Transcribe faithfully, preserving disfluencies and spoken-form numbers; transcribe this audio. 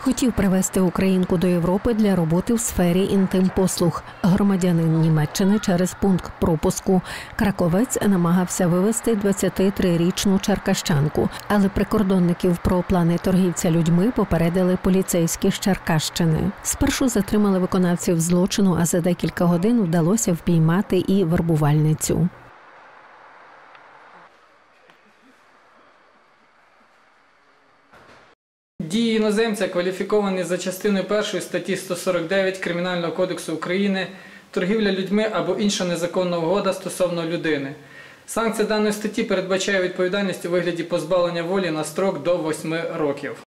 Хотів привезти українку до Європи для роботи в сфері інтим-послуг. Громадянин Німеччини через пункт пропуску. Краковець намагався вивезти двадцятитрирічну черкащанку, але прикордонників про плани торгівця людьми попередили поліцейські з Черкащини. Спершу затримали виконавців злочину, а за декілька годин вдалося впіймати і вербувальницю. Дії іноземця кваліфіковані за частиною першої статті сто сорок дев'ять Кримінального кодексу України «Торгівля людьми або інша незаконна угода стосовно людини». Санкція даної статті передбачає відповідальність у вигляді позбавлення волі на строк до восьми років.